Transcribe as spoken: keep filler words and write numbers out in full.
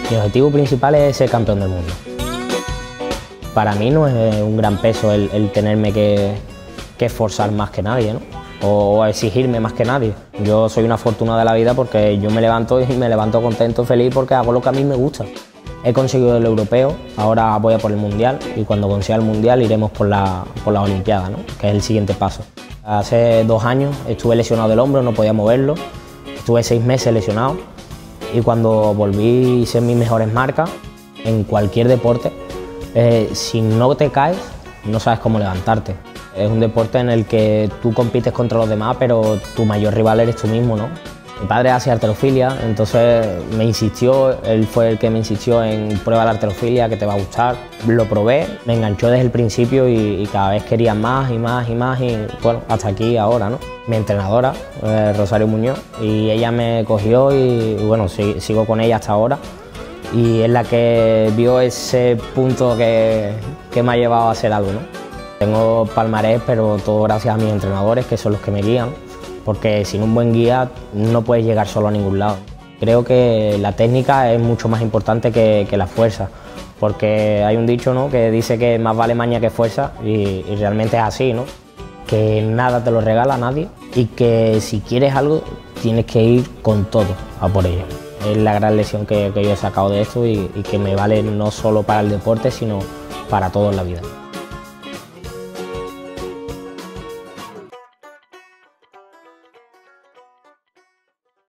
Mi objetivo principal es ser campeón del mundo. Para mí no es un gran peso el, el tenerme que, que esforzar más que nadie, ¿no? O, o exigirme más que nadie. Yo soy una afortunada de la vida porque yo me levanto y me levanto contento, feliz porque hago lo que a mí me gusta. He conseguido el europeo, ahora voy a por el mundial y cuando consiga el mundial iremos por la, por la olimpiada, ¿no? Que es el siguiente paso. Hace dos años estuve lesionado del hombro, no podía moverlo, estuve seis meses lesionado y cuando volví hice mis mejores marcas en cualquier deporte. Eh, si no te caes, no sabes cómo levantarte. Es un deporte en el que tú compites contra los demás, pero tu mayor rival eres tú mismo, ¿no? Mi padre hacía halterofilia, entonces me insistió, él fue el que me insistió en prueba la halterofilia, que te va a gustar. Lo probé, me enganchó desde el principio y, y cada vez quería más y más y más y bueno, hasta aquí ahora, ¿no? Mi entrenadora, eh, Rosario Muñoz, y ella me cogió y bueno, sí, sigo con ella hasta ahora. Y es la que vio ese punto que, que me ha llevado a hacer algo, ¿no? Tengo palmarés, pero todo gracias a mis entrenadores, que son los que me guían, porque sin un buen guía no puedes llegar solo a ningún lado. Creo que la técnica es mucho más importante que, que la fuerza, porque hay un dicho, ¿no?, que dice que más vale maña que fuerza y, y realmente es así, ¿no? Que nada te lo regala nadie y que si quieres algo tienes que ir con todo a por ello. Es la gran lección que, que yo he sacado de esto y, y que me vale no solo para el deporte, sino para todo en la vida.